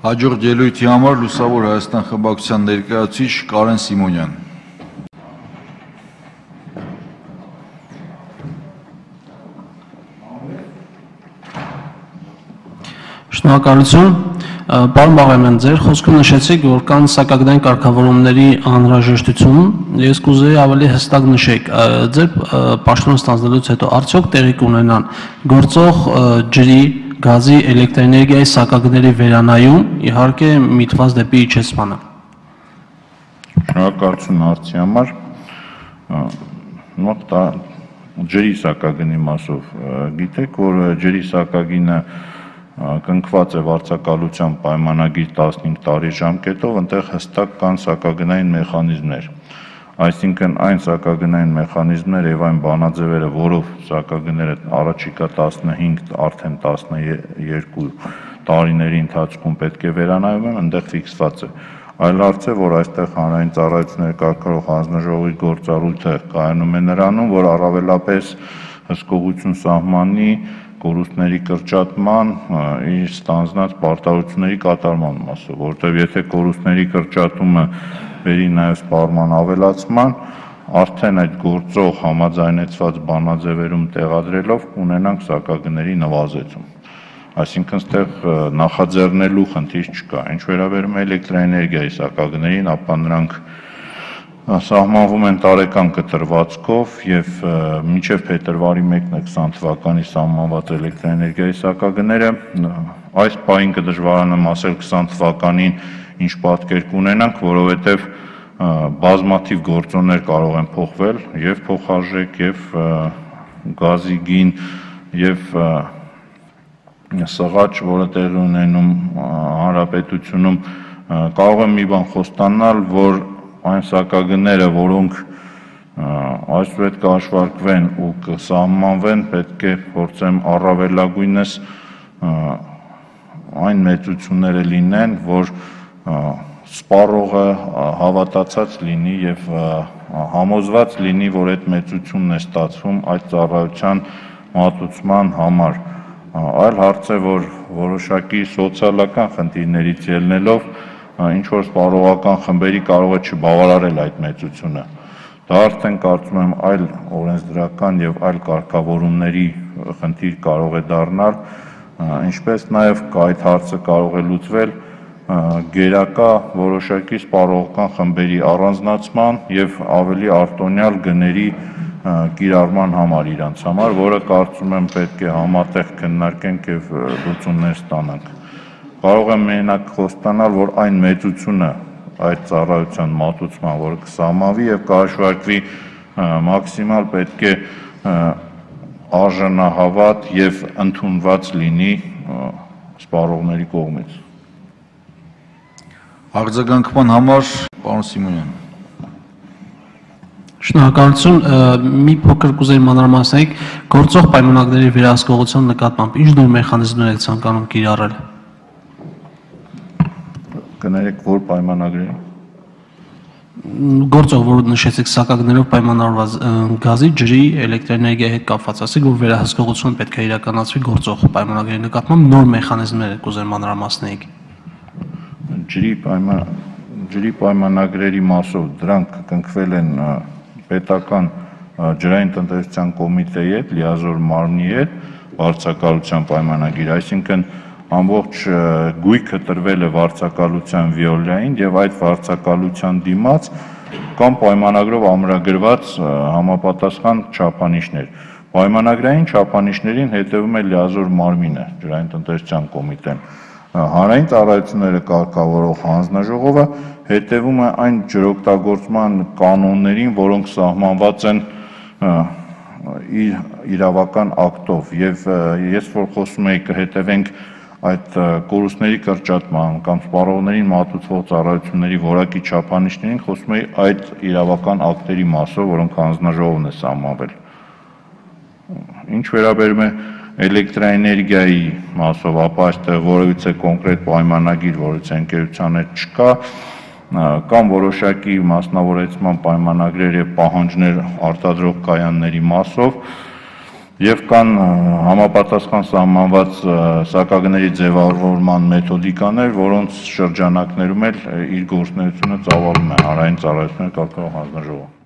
Հաջորդ ելույթի համար Լուսավոր Հայաստան խմբակցության ներկայացուցիչ Կարեն Սիմոնյան։ Շնորհակալություն, պարոն Բաղարյան, ձեր խոսքում նշեցիք, որ կան սակագնային կարգավորումների անհրաժեշտություն, ես կուզեի ավելի հստակ նշեք, ձեր պաշտոնը ստանձնելուց հետո արդյոք տեղի կունենան գործող ջրի, գազի, էլեկտրաէներգիայի սակագների վերանայում, իհարկե միտված դեպի իջեցմանը։ Շնորհակալություն հարցի համար, ջրի սակագնի մասով գիտեք, որ ջրի սակագինը կնքված է վարձակալության պայմանագիր 15 տարի ժամկետով, ընտեղ հստակ կան սակագնային մեխանիզմներ, այսինքն այն սակագնային մեխանիզմները եւ այն բանաձևերը, որով սակագները առաջիկա 15, արդեն 12 տարիների ընթացքում պետք է վերանայում են, այնտեղ ֆիքսված է։ Այլ հարց է, որ այստեղ հանրային ծառայությունների կարգավորող հանձնաժողովի գործառույթը կայանում է նրանում, որ առավելապես հսկողություն սահմանի կորուստների կրճատման, իր ստանձնած պարտավորությունների կատարման մասով, որտեղ եթե կորուստների կրճատումը բերի նաև սպառման ավելացման, արդեն այդ գործող համաձայնեցված բանաձևերում տեղադրելով կունենանք սակագների նվազեցում։ Այսինքն ստեղ նախաձեռնելու խնդիր չկա։ Ինչ վերաբերում է էլեկտրաէներգիայի սակագներին, ապա նրանք սահմանվում են տարեկան կտրվածքով եւ մինչեւ փետրվարի 1-20 թվականի սահմանված էլեկտրաէներգիայի սակագները, այս պահին կդժվարանամ ասել 20 թվականին ինչ պատկեր կունենանք, որովհետեւ բազմաթիվ գործոններ կարող են փոխվել եւ փոխարժեք եւ գազի գին եւ սղաճ, որը տեղի ունենում հանրապետությունում, կարող է մի բան խոստանալ, որ այն սակագները, որոնք այս պետք է հաշվարկվեն ու կսահմանվեն, պետք է փորձեմ առավելագույնս այն մեծությունները լինեն, որ սպառողը հավատացած լինի եւ համոզված լինի, որ այդ մեծությունն է ստացվում այդ ծառայության մատուցման համար։ Այլ հարց է, որ որոշակի սոցիալական խնդիրներից ելնելով ինչ-որ սպառողական խմբերի կարող է չբավարարել այդ մեծությունը։ Դա արդեն կարծում եմ այլ օրենսդրական եւ այլ կարգավորումների խնդիր կարող է դառնալ, ինչպես նաեւ այդ հարցը կարող է լուծվել գերակա որոշակի սպառողական խմբերի առանձնացման եւ ավելի արտոնյալ գների կիրառման համար իրանց համար, որը կարծում եմ պետք է համատեղ քննարկենք եւ լուծումներ ստանանք։ Կարող եմ մենակ խոստանալ, որ այն մեծությունը այդ ծառայության մատուցման, որը կսահմանվի եւ կհաշվարկվի մաքսիմալ պետք է արժանահավատ եւ ընդունված լինի սպառողների կողմից։ Արձագանքման համար պարոն Սիմոնյան։ Շնորհակալություն, մի փոքր կուզեի մանրամասնեք գործող պայմանագրերի վերահսկողության նկատմամբ ինչ նոր մեխանիզմներ եք ցանկանում կիրառել։ Կներեք, որ պայմանագրերի։ Գործող, որ նշեցիք սակագներով պայմանավորված գազի, ջրի, էլեկտրաէներգիայի հետ կապված, ասեք, որ վերահսկողությունը պետք է իրականացվի գործող պայմանագրերի նկատմամբ նոր մեխանիզմներ կուզեի մանրամասնեիք։ Ջրի պայմանագրերի մասով դրանք կնքվել են պետական ջրային տնտեսության կոմիտեի հետ, լիազոր մարմնի հետ, վարձակալության պայմանագիր, այսինքն ամբողջ գույքը տրվել է վարձակալության վիոլային եւ այդ վարձակալության դիմաց կամ պայմանագրով ամրագրված համապատասխան չափանիշներ։ Պայմանագրային չափանիշներին հետևում է լիազոր մարմինը, ջրային տնտեսության կոմիտեն։ Հանրային ծառայությունները կարգավորող հանձնաժողովը հետևում է այն ջրօգտագործման կանոններին, որոնք սահմանված են իրավական ակտով եւ ես որ խոսում եի կհետևենք այդ կորուստների կրճատման կամ սպառողներին մատուցվող ծառայությունների որակի չափանիշներին, խոսում եի այդ իրավական ակտերի մասով, որոնք հանձնաժողովն է սահմանվել։ Ինչ վերաբերում է էլեկտրաէներգիայի մասով, ապա այստեղ որևիցե կոնկրետ պայմանագիր, որից ընկերության հետ չկա, կամ որոշակի մասնավորեցման պայմանագրեր եւ պահանջներ արտադրող կայանների մասով, Եվ կան համապատասխան սահմանված սակագների ձևավորման մեթոդիկաներ, որոնց շրջանակներում էլ իր գործունեությունը ծավալում է Հանրային ծառայությունների կարգավորող հանձնաժողովը։